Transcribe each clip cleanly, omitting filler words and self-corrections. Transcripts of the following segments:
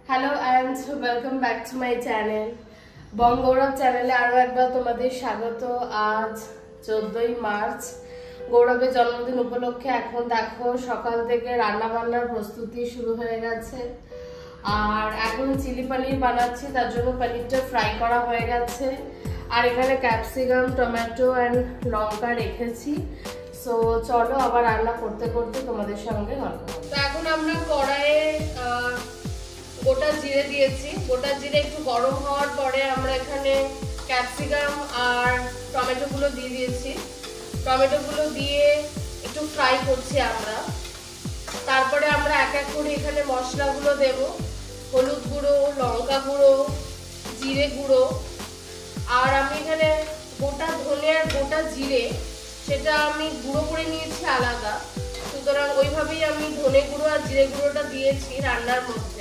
Hello and welcome back to my channel বঙ্গৌরব চ্যানেলে আরও একবার তোমাদের স্বাগত। আজ 14ই মার্চ, গৌরবের জন্মদিন উপলক্ষে এখন দেখো সকাল থেকে রান্না বান্নার প্রস্তুতি শুরু হয়ে গেছে। আর এখন চিলি পনির বানাচ্ছি, তার জন্য পনিরটা ফ্রাই করা হয়ে গেছে। আর এখানে ক্যাপসিকাম, টমেটো অ্যান্ড লঙ্কা রেখেছি। সো চলো আবার রান্না করতে করতে তোমাদের সঙ্গে গল্প করব। তো এখন আমরা কড়াইয়ে গোটা জিরে দিয়েছি। গোটা জিরে একটু গরম হওয়ার পরে আমরা এখানে ক্যাপসিকাম আর টমেটোগুলো দিয়ে দিয়েছি। টমেটোগুলো দিয়ে একটু ফ্রাই করছি আমরা। তারপরে আমরা এক এক করে এখানে মশলাগুলো দেব। হলুদ গুঁড়ো, লঙ্কা গুঁড়ো, জিরে গুঁড়ো, আর আমি এখানে গোটা ধনে আর গোটা জিরে সেটা আমি গুঁড়ো করে নিয়েছি আলাদা, সুতরাং ওইভাবেই আমি ধনে গুঁড়ো আর জিরে গুঁড়োটা দিয়েছি রান্নার মধ্যে।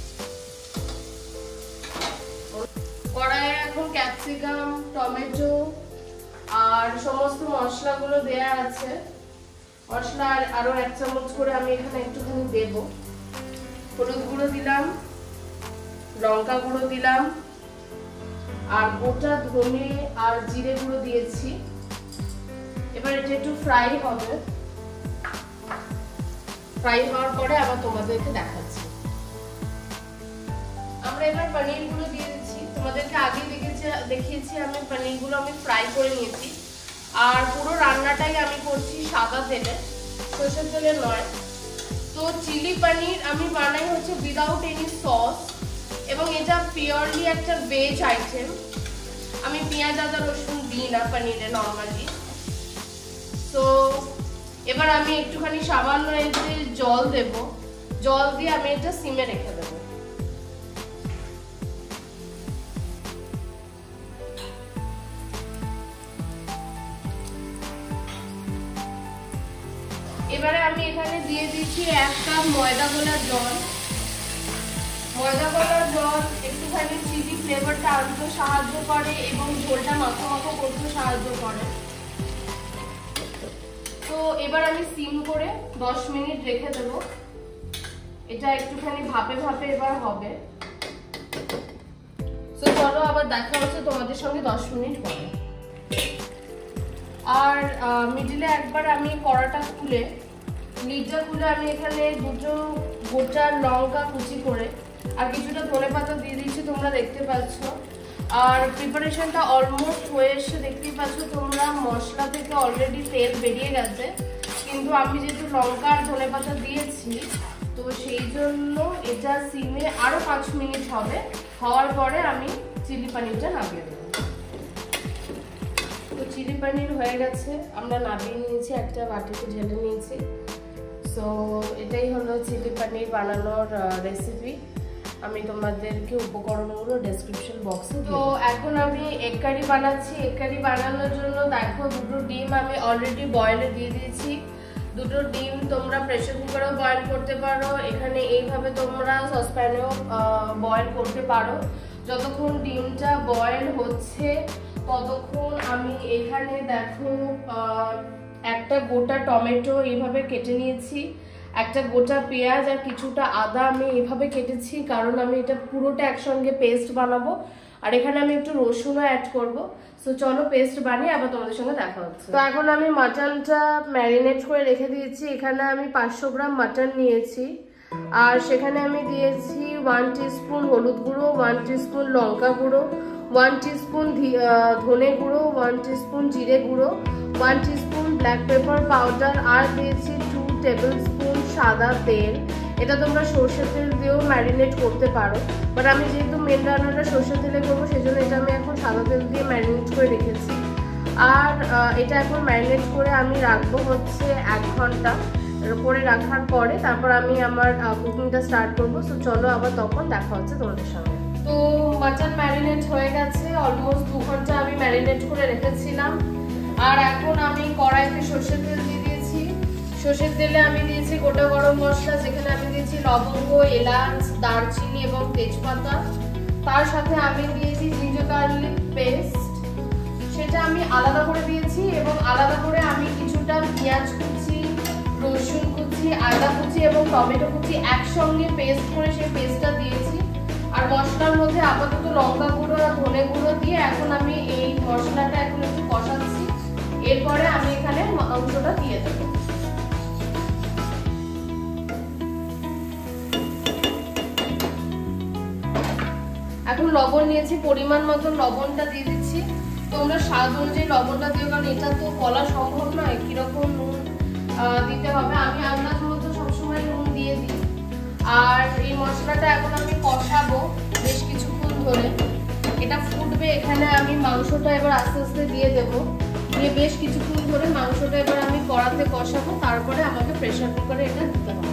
কড়াইয়ে এখন ক্যাপসিকাম, টমেটো আর সমস্ত মশলাগুলো দেয়া আছে। মশলা আরো 1 চামচ করে আমি এখানে একটুখানি দেব। হলুদ গুঁড়ো দিলাম, লঙ্কা গুঁড়ো দিলাম, আর গোটা ধনে আর জিরে গুঁড়ো দিয়েছি। এবার এটা একটু ফ্রাই হবে। ফ্রাই হওয়ার পরে আবার তোমাদেরকে দেখাচ্ছি। আমরা এবার পনিরগুলো দিয়ে দিচ্ছি। তোমাদেরকে আগে দেখিয়েছি আমি পনিরগুলো আমি ফ্রাই করে নিয়েছি। আর পুরো রান্নাটাই আমি করছি সাদা তেলে, সরষের তেলে নয়। তো চিলি পনির আমি বানাই হচ্ছে উইদাউট এনি সস, এবং এটা পিওরলি একটা ভেজ আইটেম। আমি পেঁয়াজ আদা রসুন দিই না পনিরে নর্মালি। তো এবার আমি একটুখানি সামান্য এতে জল দেব। জল দিয়ে আমি এটা সিমে রেখে দেবো। এবারে আমি এখানে দিয়ে দিচ্ছি 1 কাপ ময়দা গোলার জল। ময়দা গোলার জল একটুখানি চিলি ফ্লেভারটা আনতে সাহায্য করে এবং ঝোলটা মাখো মাখো করতে সাহায্য করে। তো এবার আমি সিম করে 10 মিনিট রেখে দেব। এটা একটুখানি ভাপে ভাপে এবার হবে। তো চলো আবার দেখা হচ্ছে তোমাদের সঙ্গে 10 মিনিট পরে। আর মিডিলে একবার আমি কড়াটা খুলে লিডটা খুলে আমি এখানে 2টো গোটা লঙ্কা কুচি করে আর কিছুটা ধনেপাতা দিয়ে দিচ্ছি, তোমরা দেখতে পাচ্ছ। আর প্রিপারেশনটা অলমোস্ট হয়ে এসে দেখতেই পাচ্ছ তোমরা, মশলা থেকে অলরেডি তেল বেরিয়ে গেছে। কিন্তু আমি যেহেতু লঙ্কা আর ধনেপাতা দিয়েছি, তো সেই জন্য এটা সিমে আরো 5 মিনিট হবে। হওয়ার পরে আমি চিলি পনিরটা নামিয়ে দেবো। তো চিলি পনির হয়ে গেছে, আমরা নামিয়ে নিয়েছি, একটা বাটিতে ঢেলে নিয়েছি। সো এটাই হলো চিলি পনির বানানোর রেসিপি। আমি তোমাদেরকে উপকরণগুলো ডেসক্রিপশন বক্সে। তো এখন আমি এগ কারি বানাচ্ছি। এগ কারি বানানোর জন্য দেখো 2টো ডিম আমি অলরেডি বয়েলে দিয়ে দিয়েছি। 2টো ডিম তোমরা প্রেসার কুকারেও বয়েল করতে পারো, এখানে এইভাবে তোমরা সসপ্যানেও বয়েল করতে পারো। যতক্ষণ ডিমটা বয়েল হচ্ছে ততক্ষণ আমি এখানে দেখো একটা গোটা টমেটো এইভাবে কেটে নিয়েছি, একটা গোটা পেঁয়াজ আর কিছুটা আদা আমি এইভাবে কেটেছি, কারণ আমি এটা পুরোটা একসঙ্গে পেস্ট বানাবো। আর এখানে আমি একটু রসুনও অ্যাড করব। সো চলো পেস্ট বানিয়ে আবার তোমাদের সঙ্গে দেখা হচ্ছে। তো এখন আমি মাটনটা ম্যারিনেট করে রেখে দিয়েছি। এখানে আমি 500 গ্রাম মাটন নিয়েছি। আর সেখানে আমি দিয়েছি 1 টিস্পুন হলুদ গুঁড়ো, 1 টিস্পুন লঙ্কা গুঁড়ো, 1 টিস্পুন ধনে গুঁড়ো, 1 টিস্পুন জিরে গুঁড়ো, 1 টিস্পুন ব্ল্যাক পেপার পাউডার, আর দিয়েছি 2 টেবিল স্পুন সাদা তেল। এটা তোমরা সর্ষের তেল দিয়েও ম্যারিনেট করতে পারো, বাট আমি যেহেতু মেন রান্নাটা সর্ষের তেলে করবো সেই জন্য এটা আমি এখন সাদা তেল দিয়ে ম্যারিনেট করে রেখেছি। আর এটা এখন ম্যারিনেট করে আমি রাখবো হচ্ছে 1 ঘন্টা করে। রাখার পরে তারপর আমি আমার কুকিংটা স্টার্ট করবো। সো চলো আবার তখন দেখা হচ্ছে তোমাদের সঙ্গে। তো মাটন ম্যারিনেট হয়ে গেছে, অলমোস্ট 2 ঘন্টা আমি ম্যারিনেট করে রেখেছিলাম। আর এখন আমি কড়াইতে সর্ষের তেল দিয়ে দিয়েছি। সর্ষের তেলে আমি দিয়েছি গোটা গরম মশলা, যেখানে আমি দিয়েছি লবঙ্গ, এলাচ, দারচিনি এবং তেজপাতা। তার সাথে আমি দিয়েছি জিঞ্জার গার্লিক পেস্ট, সেটা আমি আলাদা করে দিয়েছি। এবং আলাদা করে আমি কিছুটা পেঁয়াজ কুচি, রসুন কুচি, আদা কুচি এবং টমেটো কুচি একসঙ্গে পেস্ট করে সেই পেস্টটা দিয়েছি। আর মশলার মধ্যে আপাতত লঙ্কা গুঁড়ো আর ধনে গুঁড়ো দিয়ে এখন আমি এই মশলাটা এখন একটু কষাচ্ছি। এরপরে আমি এখানে মাংসটা দিয়ে দেবো। এখন লবণ নিয়েছি, পরিমাণ মতো লবণটা দিয়ে দিচ্ছি। তোমরা স্বাদ অনুযায়ী লবণটা দিও, কারণ এটা তো বলা সম্ভব নয় কিরকম নুন দিতে হবে। আমি আন্দাজ মতো সবসময় নুন দিয়ে দিই। আর এই মশলাটা এখন আমি কষাবো বেশ কিছুক্ষণ ধরে, এটা ফুটবে। এখানে আমি মাংসটা এবার আস্তে আস্তে দিয়ে দেবো, দিয়ে বেশ কিছুক্ষণ ধরে মাংসটা এবার আমি কড়াতে কষাবো। তারপরে আমাকে প্রেসার কুকারে এটা দিতে হবে।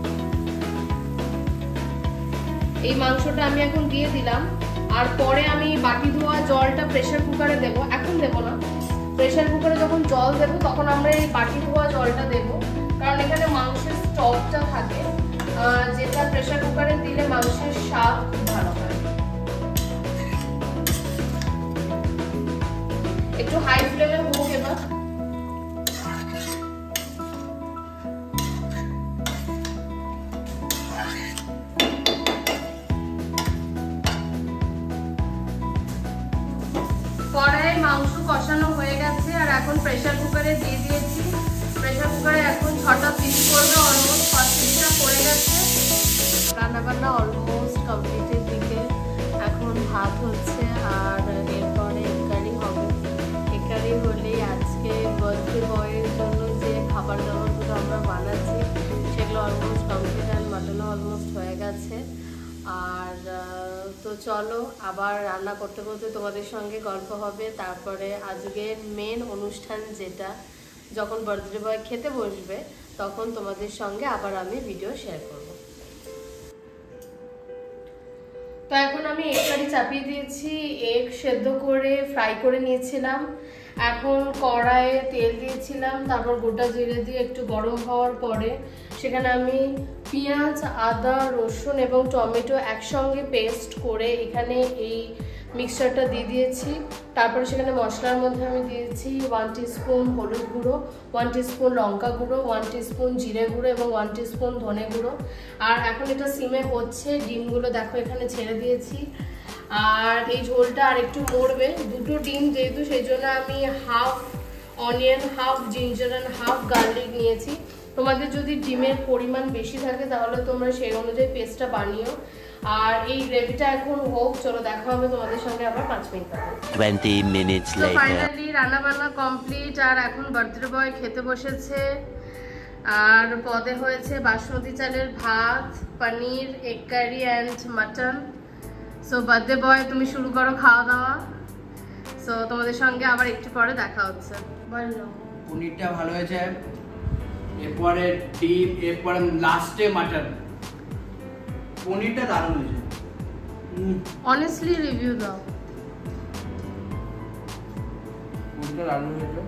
এই মাংসটা আমি এখন দিয়ে দিলাম। আর পরে আমি বাটি ধোয়া জলটা প্রেসার কুকারে দেবো, এখন দেবো না। প্রেসার কুকারে যখন জল দেবো তখন আমরা এই বাটি ধোয়া জলটা দেবো, কারণ এখানে মাংসের স্টকটা থাকে, যেটা প্রেসার কুকারে দিলে মাংসের স্বাদ খুব ভালো হয়। একটু হাই ফ্লেমে হোক এবার। কড়াইয়ে মাংস কষানো হয়ে গেছে আর এখন প্রেসার কুকারে দিয়ে দিয়েছি। প্রেসার কুকারে এখন 6টা সিটি করবে, অলমোস্ট 5 সিটিটা পড়ে গেছে। রান্নাবান্না অলমোস্ট কমপ্লিটের দিকে। এখন ভাত হচ্ছে আর এরপরে এগকারি হবে। এগকারি হলেই আজকে বার্থডে বয়ের জন্য যে খাবার দাবারগুলো আমরা বানাচ্ছি সেগুলো অলমোস্ট কমপ্লিট, আর মাটনও অলমোস্ট হয়ে গেছে। আর তো চলো আবার রান্না করতে করতে তোমাদের সঙ্গে গল্প হবে। তারপরে আজকের মেন অনুষ্ঠান, যেটা যখন বার্থডে বয় খেতে বসবে তখন তোমাদের সঙ্গে আবার আমি ভিডিও শেয়ার করব। তো এখন আমি এগ কারি চাপিয়ে দিয়েছি, এগ সেদ্ধ করে ফ্রাই করে নিয়েছিলাম। এখন কড়াইয়ে তেল দিয়েছিলাম, তারপর গোটা জিরে দিয়ে একটু গরম হওয়ার পরে সেখানে আমি পেঁয়াজ, আদা, রসুন এবং টমেটো একসঙ্গে পেস্ট করে এখানে এই মিক্সচারটা দিয়ে দিয়েছি। তারপরে সেখানে মশলার মধ্যে আমি দিয়েছি 1 টিস্পুন হলুদ গুঁড়ো, 1 টিস্পুন লঙ্কা গুঁড়ো, 1 টিস্পুন জিরে গুঁড়ো এবং 1 টিস্পুন ধনে গুঁড়ো। আর এখন এটা সিমে হচ্ছে। ডিমগুলো দেখো এখানে ছেড়ে দিয়েছি। আর এই ঝোলটা আর একটু মরবে, 2টো ডিম যেহেতু, সেই জন্য আমি half onion, half ginger and half garlic নিয়েছি। তোমাদের যদি ডিমের পরিমাণ বেশি থাকে তাহলে তোমরা সেই অনুযায়ী পেস্টটা বানিও। আর এই গ্রেভিটা এখন হোক, চলো দেখা হবে তোমাদের সঙ্গে আবার 5 মিনিট পরে। 20 minutes later. ফাইনালি রান্না বান্না কমপ্লিট আর এখন বার্থডে বয় খেতে বসেছে। আর পদে হয়েছে বাসমতি চালের ভাত, paneer, egg curry and mutton. So birthday boy তুমি শুরু করো খাওয়া দাওয়া। সো তোমাদের সঙ্গে আবার একটু পরে দেখা হচ্ছে। বলো। পনিরটা ভালো হয়েছে, এরপরে ডিম, এরপরে লাস্টে মাটন। পনিরটা দারুণ হয়েছে। অনেস্টলি রিভিউ দাও। পনিরটা দারুণ হয়েছে।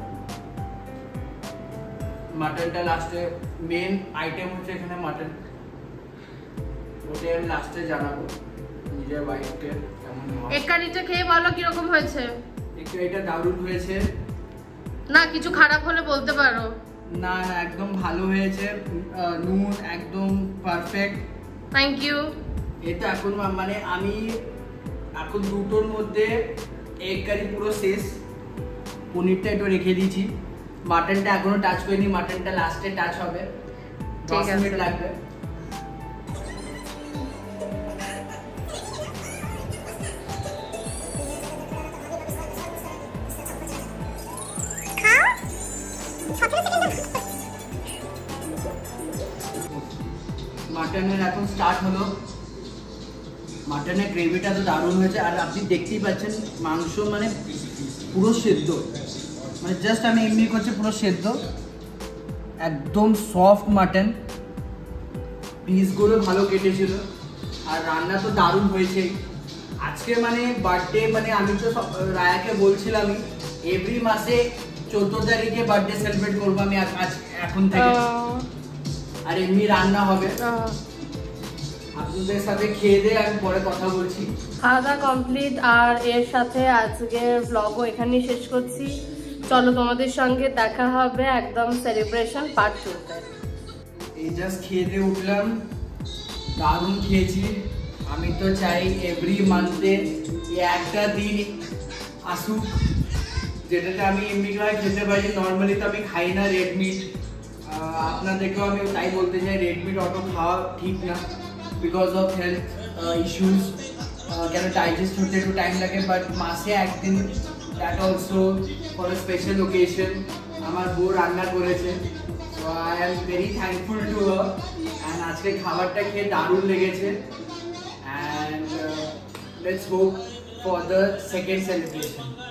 মাটনটা লাস্টে, মেন আইটেম হচ্ছে এখানে মাটন। ওটা আমি লাস্টে জানাবো নিজের ওয়াইফকে কেমন হয়। এগ কারিটা খেয়ে বলো কিরকম হয়েছে। এটা দারুণ হয়েছে। না কিছু খারাপ হলে বলতে পারো। না না একদম ভালো হয়েছে, নুন একদম পারফেক্ট। Thank you. এটা এখন মানে আমি এখন 2টোর মধ্যে এগ কারি পুরো শেষ। পনিরটা একটু রেখে দিয়েছি, মাটনটা এখনো টাচ করিনি, মাটনটা লাস্টে টাচ হবে, 10 মিনিট লাগবে। মাটনের এখন স্টার্ট হলো। মাটনের গ্রেভিটা তো দারুণ হয়েছে। আর আপনি দেখতেই পাচ্ছেন মাংস মানে পুরো সেদ্ধ, মানে জাস্ট আমি এমনি করছি, পুরো সেদ্ধ, একদম সফট মাটন। পিসগুলো ভালো কেটেছিল আর রান্না তো দারুণ হয়েছে। আজকে মানে বার্থডে, মানে আমি তো রায়াকে বলছিলামই এভরি মাসে 14 তারিখে বার্থডে সেলিব্রেট করবো আমি আজ এখন থেকে। আর এমনি রান্না হবে। আপনাদের সাথে খেয়ে দিয়ে আমি পরে কথা বলছি। খাওয়া দাওয়া কমপ্লিট আর এর সাথে আজকের ব্লগও এখানেই শেষ করছি। চলো তোমাদের সঙ্গে দেখা হবে একদম সেলিব্রেশন পার্ট 2-তে। এই জাস্ট খেয়ে দিয়ে উঠলাম, দারুণ খেয়েছি। আমি তো চাই এভরি মান্থে একটা দিন আসুক যেটাতে আমি এমনিভাবে খেতে পারি। নর্মালি তো আমি খাই না রেড মিট, আপনাদেরকেও আমি তাই বলতে চাই রেড মিট অত খাওয়া ঠিক না বিকজ অফ হেলথ ইস্যুস, কেন ডাইজেস্ট হতে একটু টাইম লাগে। বাট মাসে একদিন, that also for a special occasion, আমার বউ রান্না করেছে। So I am very thankful to her. And আজকে খাবারটা খেয়ে দারুণ লেগেছে। And let's go for the second celebration.